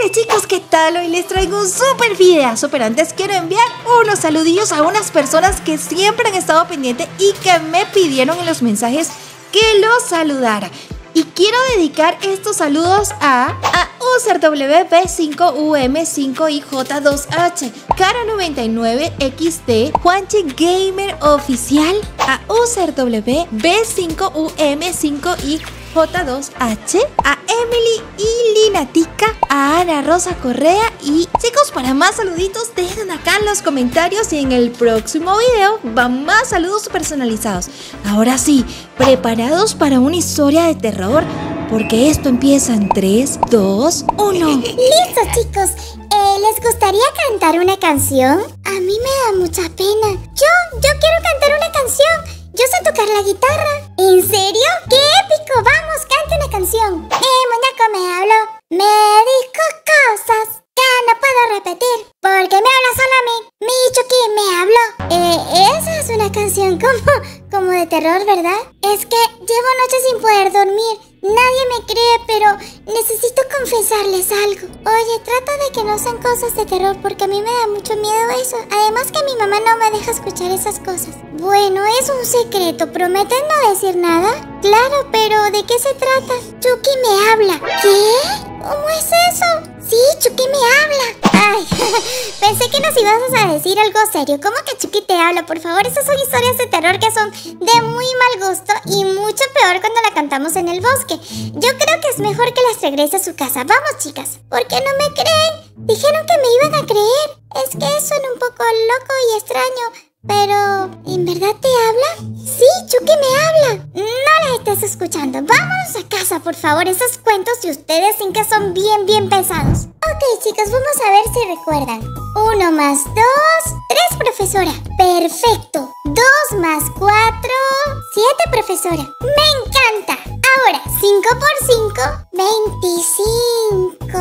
Hola chicos, ¿qué tal? Hoy les traigo un súper videazo, pero antes quiero enviar unos saludillos a unas personas que siempre han estado pendientes y que me pidieron en los mensajes que los saludara. Y quiero dedicar estos saludos a UserWP5UM5IJ2H, Cara99XD, Juanchi Gamer Oficial, a UserWB5UM5IJ2H, a Emily y Linatica, a Ana Rosa Correa. Y chicos, para más saluditos dejen acá en los comentarios y en el próximo video van más saludos personalizados. Ahora sí, ¿preparados para una historia de terror? Porque esto empieza en 3, 2, 1. Listo chicos, ¿les gustaría cantar una canción? A mí me da mucha pena. Yo quiero cantar una canción. Yo sé tocar la guitarra. ¿En serio? ¡Qué épico! Vamos, cante una canción. Mi muñeco me habló, me dijo cosas que no puedo repetir, porque me habla solo a mí. Mi Chucky me habló. Esa es una canción como de terror, ¿verdad? Es que llevo noches sin poder dormir. Nadie me cree, pero necesito confesarles algo. Oye, trata de que no sean cosas de terror, porque a mí me da mucho miedo eso. Además que mi mamá no me deja escuchar esas cosas. Bueno, es un secreto. ¿Prometen no decir nada? Claro, pero ¿de qué se trata? Chucky me habla. ¿Qué? ¿Cómo es eso? Sí, Chucky me habla. Ay, pensé que nos ibas a decir algo serio. ¿Cómo que Chucky te habla? Por favor, esas son historias de terror que son de muy mal gusto y mucho peor cuando la cantamos en el bosque. Yo creo que es mejor que las regrese a su casa. Vamos, chicas. ¿Por qué no me creen? Dijeron que me iban a creer. Es que suena un poco loco y extraño. Pero, ¿en verdad te habla? Sí, Chucky me habla. No la estés escuchando. Vámonos a casa, por favor. Esos cuentos de ustedes sin que son bien pesados. Ok, chicos, vamos a ver si recuerdan. 1 más 2, 3, profesora. Perfecto. 2 más 4, 7, profesora. Me encanta. Ahora, 5 por 5, 25.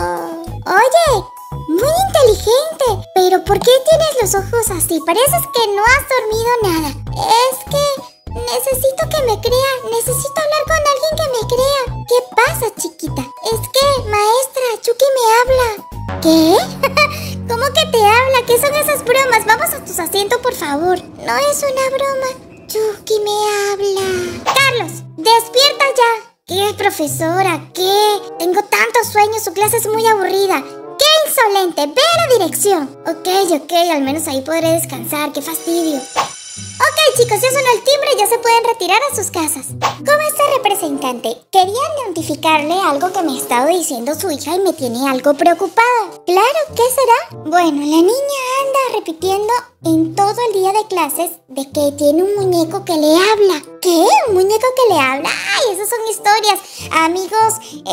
Oye, muy inteligente. Pero ¿por qué tienes los ojos así? Pareces que no has dormido nada. Es que necesito que me crea. Necesito hablar con alguien que me crea. ¿Qué pasa, chiquita? Es que, maestra, Chucky me habla. ¿Qué? ¿Cómo que te habla? ¿Qué son esas bromas? Vamos a tus asientos, por favor. No es una broma. Chucky me habla. Carlos, despierta ya. ¿Qué, profesora? ¿Qué? Tengo tantos sueños. Su clase es muy aburrida. ¡Qué insolente! ¡Ve a la dirección! Ok, al menos ahí podré descansar. ¡Qué fastidio! Ok, chicos, ya sonó el timbre y ya se pueden retirar a sus casas. ¿Cómo está, representante? Quería notificarle algo que me ha estado diciendo su hija y me tiene algo preocupada. Claro, ¿qué será? Bueno, la niña anda repitiendo en todo el día de clases de que tiene un muñeco que le habla. ¿Qué? ¿Un muñeco que le habla? ¡Ay, esas son historias, amigos,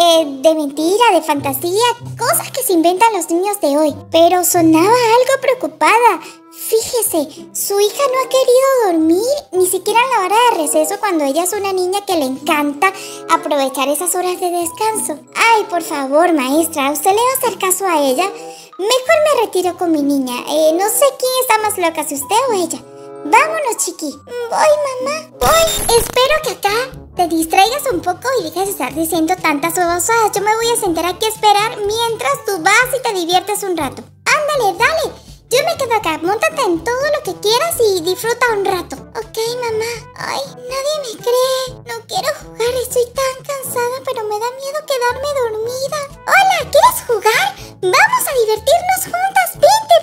de mentira, de fantasía! Cosas que se inventan los niños de hoy. Pero sonaba algo preocupada. Fíjese, su hija no ha querido dormir, ni siquiera en la hora de receso, cuando ella es una niña que le encanta aprovechar esas horas de descanso. Ay, por favor, maestra, ¿usted le va a hacer caso a ella? Mejor me retiro con mi niña. No sé quién está más loca, si usted o ella. Vámonos, chiqui. Voy, mamá, voy. Espero que acá te distraigas un poco y dejes de estar diciendo tantas babosadas. Yo me voy a sentar aquí a esperar mientras tú vas y te diviertes un rato. Ándale, dale. Yo me quedo acá, móntate en todo lo que quieras y disfruta un rato. Ok, mamá. Ay, nadie me cree. No quiero jugar, estoy tan cansada, pero me da miedo quedarme dormida. Hola, ¿quieres jugar? Vamos a divertirnos juntas. Vente.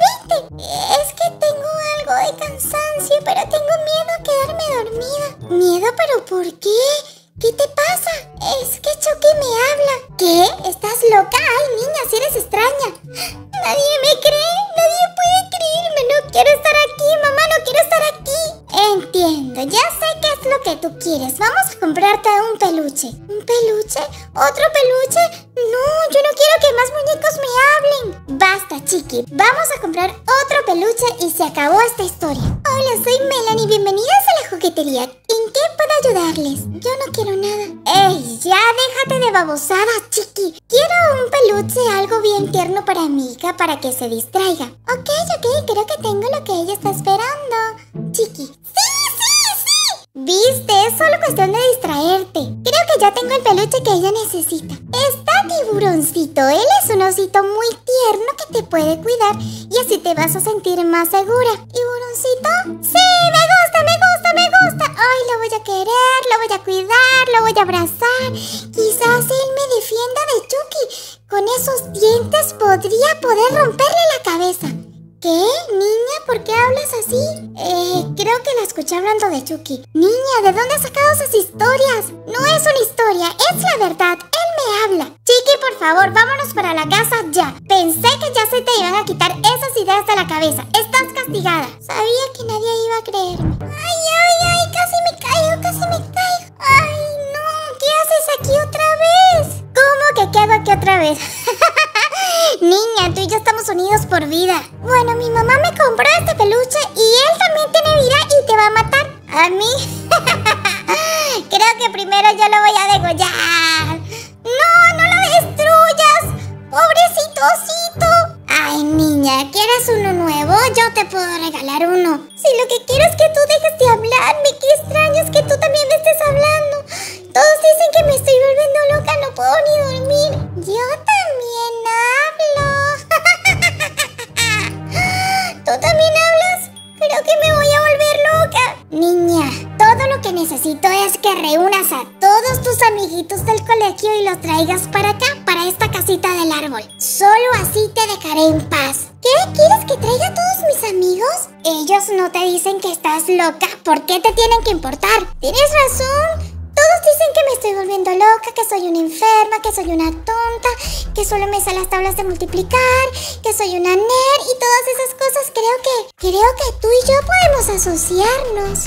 Es que tengo algo de cansancio, pero tengo miedo a quedarme dormida. ¿Miedo? ¿Pero por qué? ¿Qué te pasa? Es que Chucky me habla. ¿Qué? ¿Estás loca? Ay, niña, si eres extraña. Nadie me cree, nadie puede creerme. No quiero estar aquí, mamá, no quiero estar aquí. Entiendo, ya sé qué es lo que tú quieres. Vamos a comprarte un peluche. ¿Un peluche? ¿Otro peluche? No, yo no quiero que más muñecos me hablen. Basta, chiqui, vamos a comprar otro peluche y se acabó esta historia. Hola, soy Melanie, bienvenidas a la juguetería. ¿En qué puedo ayudarles? Yo no quiero nada. ¡Ey, ya déjate de babosadas, chiqui! Quiero un peluche, algo bien tierno para mi hija, para que se distraiga. Ok, creo que tengo lo que ella está esperando. Chiqui. ¡Sí! Viste, es solo cuestión de distraerte. Creo que ya tengo el peluche que ella necesita. Está Tiburoncito. Él es un osito muy tierno que te puede cuidar y así te vas a sentir más segura. ¿Tiburoncito? Sí, me gusta, me gusta, me gusta. Ay, lo voy a querer, lo voy a cuidar, lo voy a abrazar. Quizás él me defienda de Chucky. Con esos dientes podría poder romperle la cabeza. ¿Qué? Niña, ¿por qué hablas así? Creo que la escuché hablando de Chucky. Niña, ¿de dónde has sacado esas historias? No es una historia, es la verdad. Él me habla. Chiqui, por favor, vámonos para la casa ya. Pensé que ya se te iban a quitar esas ideas de la cabeza. Estás castigada. Sabía que nadie iba a creerme. Ay, ay, ay, casi me caigo, casi me caigo. Ay, no, ¿qué haces aquí otra vez? ¿Cómo que qué hago aquí otra vez? Niña, tú y yo estamos unidos por vida. Bueno, mi mamá me compró este peluche y él también tiene vida y te va a matar. ¿A mí? Creo que primero yo lo voy a degollar. ¡No, no lo destruyas! ¡Pobrecito osito! Ay, niña, ¿quieres uno nuevo? Yo te puedo regalar uno. Si lo que quiero es que tú dejes de hablarme, qué extraño es que tú también me estés hablando. Todos dicen que me estoy volviendo loca, no puedo ni dormir. Yo también hablo. ¿Tú también hablas? Creo que me voy a volver loca. Niña, todo lo que necesito es que reúnas a todos tus amiguitos del colegio y los traigas para acá, para esta casita del árbol. Solo así te dejaré en paz. ¿Qué? ¿Quieres que traiga a todos mis amigos? Ellos no te dicen que estás loca. ¿Por qué te tienen que importar? Tienes razón. Todos dicen que me estoy volviendo loca, que soy una enferma, que soy una tonta, que solo me sé las tablas de multiplicar, que soy una nerd y todas esas cosas. Creo que tú y yo podemos asociarnos.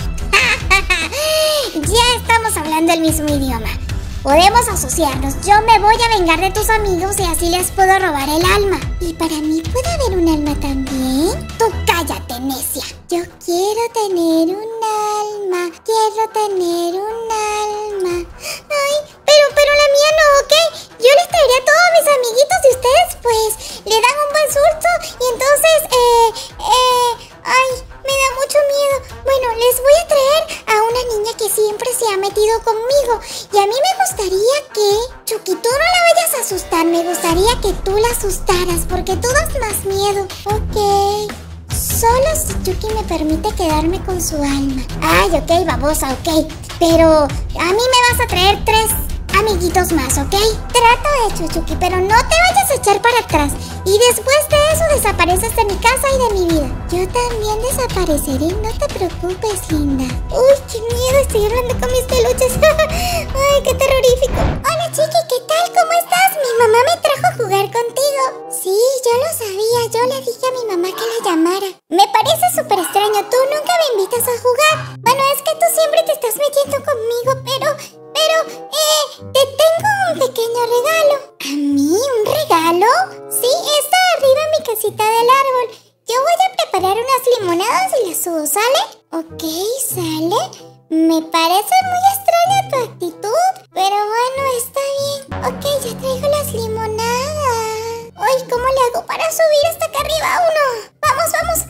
Ya estamos hablando el mismo idioma. Podemos asociarnos. Yo me voy a vengar de tus amigos y así les puedo robar el alma. ¿Y para mí puede haber un alma también? Tú cállate, necia. Yo quiero tener un alma. Quiero tener un alma. Ay, pero la mía no, ¿ok? Yo les traeré a todos mis amiguitos y ustedes pues le dan un buen susto y entonces, ay, me da mucho miedo. Bueno, les voy a traer a una niña que siempre se ha metido conmigo. Y a mí me gustaría que, Chucky, tú no la vayas a asustar. Me gustaría que tú la asustaras porque tú das más miedo. Ok. Solo si Chucky me permite quedarme con su alma. Ay, ok, babosa, ok. Pero a mí me vas a traer 3 amiguitos más, ¿ok? Trato hecho, Chucky, pero no te vayas a echar para atrás. Y después de eso desapareces de mi casa y de mi vida. Yo también desapareceré, no te preocupes, linda. Uy, qué miedo, estoy hablando con mis peluches. Ay, qué terrorífico. Hola, Chiqui, ¿qué tal? ¿Cómo estás? Mi mamá me trajo a jugar contigo. Sí, yo lo sabía, yo le dije a mi mamá que la llamara. Me parece súper extraño, tú nunca me invitas a jugar. Bueno, es que tú siempre te estás metiendo conmigo, pero te tengo un pequeño regalo. ¿A mí un regalo? Sí, está arriba en mi casita del árbol. Yo voy a preparar unas limonadas y las subo, ¿sale? Ok, ¿sale? Me parece muy extraña tu actitud, pero bueno, está bien. Ok, ya traigo las limonadas. Ay, ¿cómo le hago para subir hasta acá arriba? 1, vamos,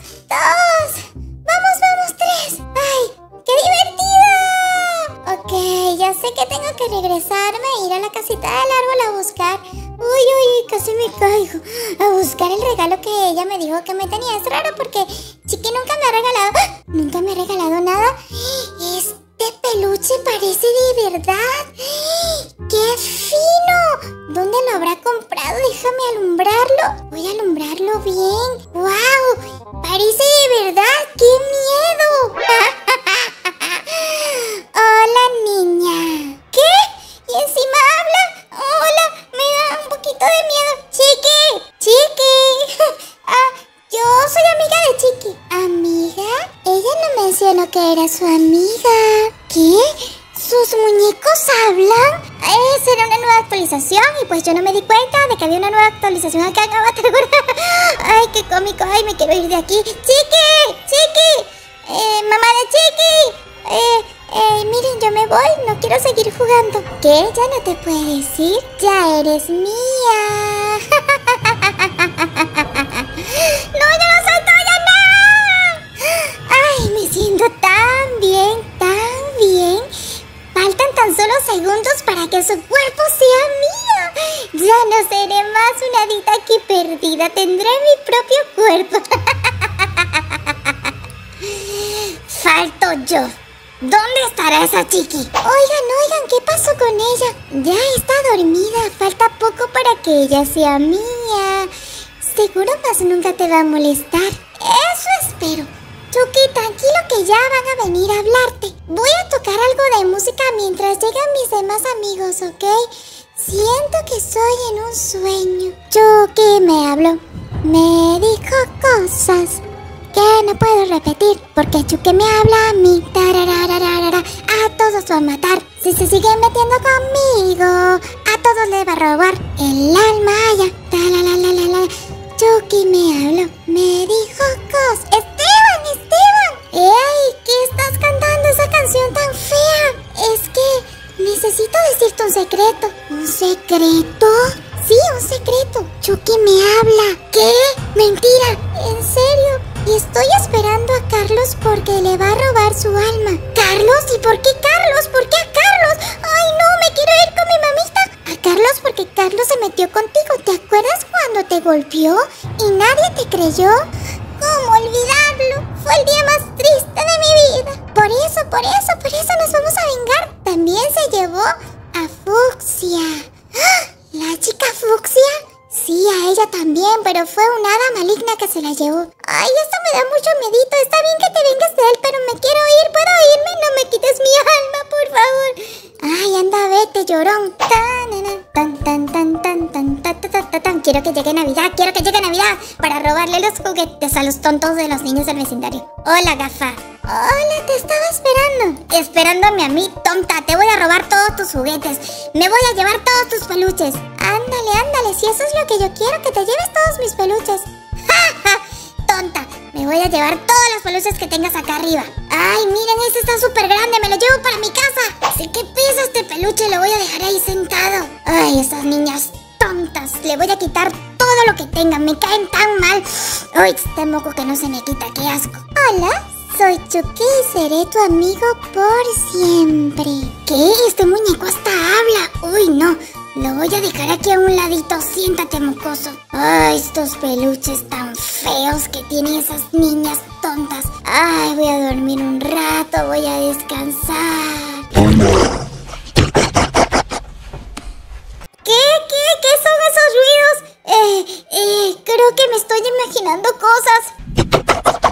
2, vamos, 3. ¡Ay, qué divertido! Ok, ya sé que tengo que regresarme e ir a la casita del árbol a buscar. Uy, casi me caigo. A buscar el regalo que ella me dijo que me tenía. Es raro porque Chiqui nunca me ha regalado. ¡Ah! Nunca me ha regalado nada. Este peluche parece de verdad. ¡Qué fino! ¿Dónde lo habrá comprado? Déjame alumbrarlo. Voy a alumbrarlo bien. ¡Wow! Parece de verdad. ¡Qué miedo! Hola, niña. ¿Qué? ¿Y encima habla? Hola, me da un poquito de miedo. Chiqui. Yo soy amiga de Chiqui. ¿Amiga? Ella no mencionó que era su amiga. ¿Qué? ¿Sus muñecos hablan? Será una nueva actualización y pues yo no me di cuenta de que había una nueva actualización acá en Avatar. Ay, qué cómico. Ay, me quiero ir de aquí. Chiqui. Mamá de Chiqui. Miren, yo me voy, no quiero seguir jugando. ¿Qué? ¿Ya no te puede decir? Ya eres mía. No, yo no soy tuya, no. Ay, me siento tan bien, perdida, tendré mi propio cuerpo. Falto yo. ¿Dónde estará esa chiqui? Oigan, ¿qué pasó con ella? Ya está dormida, falta poco para que ella sea mía. Seguro más nunca te va a molestar. Eso espero. Chucky, tranquilo que ya van a venir a hablarte. Voy a tocar algo de música mientras llegan mis demás amigos, ¿ok? Siento que soy en un sueño. Chucky me habló, me dijo cosas que no puedo repetir, porque Chucky me habla a mí. Tararararara, a todos va a matar. Si se siguen metiendo conmigo, a todos les va a robar el alma ya. Talalalala. Chucky me habló, me dijo cosas. ¡Esteban! ¡Ey! ¿Qué estás cantando esa canción tan fea? Es que necesito decirte un secreto. ¿Un secreto? Sí, un secreto. Chucky me habla. ¿Qué? Mentira. ¿En serio? Y estoy esperando a Carlos porque le va a robar su alma. ¿Carlos? ¿Y por qué Carlos? ¿Por qué a Carlos? ¡Ay, no! ¡Me quiero ir con mi mamita! A Carlos porque Carlos se metió contigo. ¿Te acuerdas cuando te golpeó y nadie te creyó? ¿Cómo olvidarlo? Fue el día más triste de mi vida. Por eso nos vamos a vengar. También se llevó a Fucsia. ¡Ah! ¿La chica Fucsia? Sí, a ella también, pero fue una hada maligna que se la llevó. Ay, esto me da mucho miedito. Está bien que te vengas de él, pero me quiero ir. ¿Puedo irme? No me quites mi alma, por favor. Ay, anda, vete, llorón. Quiero que llegue Navidad para robarle los juguetes a los tontos de los niños del vecindario. Hola, gafa. Hola, te estaba esperando. Esperándome a mí, tonta. Te voy a robar todos tus juguetes. Me voy a llevar todos tus peluches. Ándale, si eso es lo que yo quiero, que te lleves todos mis peluches. ¡Ja, ja! Tonta, me voy a llevar todos los peluches que tengas acá arriba. Ay, miren, este está súper grande, me lo llevo para mi casa. Así que pesa este peluche, lo voy a dejar ahí sentado. Ay, esas niñas tontas, le voy a quitar todo lo que tengan, me caen tan mal. Uy, este moco que no se me quita, qué asco. Hola, soy Chucky y seré tu amigo por siempre. ¿Qué? Este muñeco hasta habla. Uy, no. Lo voy a dejar aquí a un ladito. Siéntate, mocoso. Ay, estos peluches tan feos que tienen esas niñas tontas. Ay, voy a dormir un rato. Voy a descansar. ¿Qué son esos ruidos? Creo que me estoy imaginando cosas.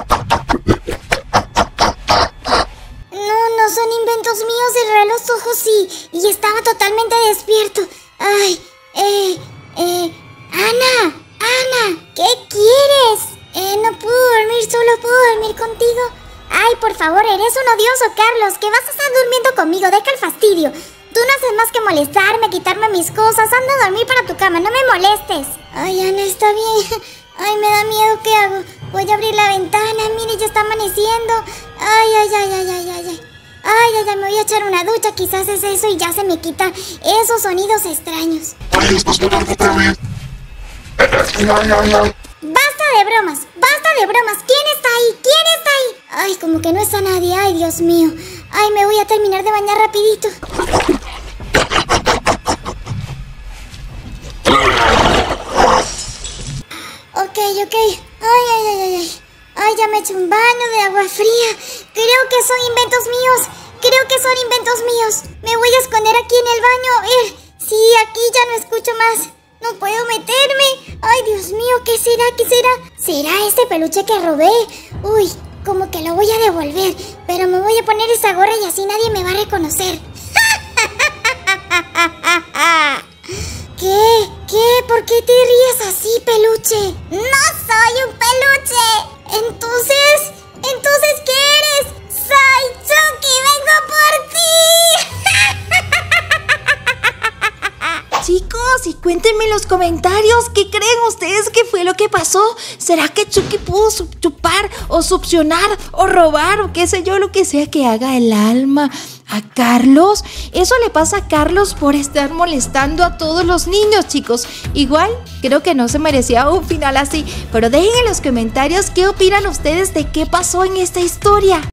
No son inventos míos. Cerré los ojos y estaba totalmente despierto. Ay, Ana, ¿qué quieres? No puedo dormir, solo puedo dormir contigo. Ay, por favor, eres un odioso, Carlos. ¿Qué vas a estar durmiendo conmigo? Deja el fastidio. Tú no haces más que molestarme, quitarme mis cosas. Anda a dormir para tu cama, no me molestes. Ay, Ana, está bien. Ay, me da miedo, ¿qué hago? Voy a abrir la ventana, mire, ya está amaneciendo. Ay, me voy a echar una ducha, quizás es eso y ya se me quitan esos sonidos extraños. Basta de bromas. ¿Quién está ahí? Ay, como que no está nadie, ay, Dios mío. Ay, me voy a terminar de bañar rapidito. Ok. Ay, ya me eché un baño de agua fría. Creo que son inventos míos. Me voy a esconder aquí en el baño. Sí, aquí ya no escucho más. No puedo meterme. Ay, Dios mío, ¿qué será? ¿Será ese peluche que robé? Uy, como que lo voy a devolver. Pero me voy a poner esa gorra y así nadie me va a reconocer. ¿Qué? ¿Por qué te ríes así, peluche? ¡No soy un peluche! ¿Entonces qué eres? ¡Soy Chucky! ¡Vengo por ti! Chicos, y cuéntenme en los comentarios qué creen ustedes que fue lo que pasó. ¿Será que Chucky pudo chupar o succionar o robar o qué sé yo, lo que sea que haga el alma a Carlos? Eso le pasa a Carlos por estar molestando a todos los niños, chicos. Igual, creo que no se merecía un final así. Pero dejen en los comentarios qué opinan ustedes de qué pasó en esta historia.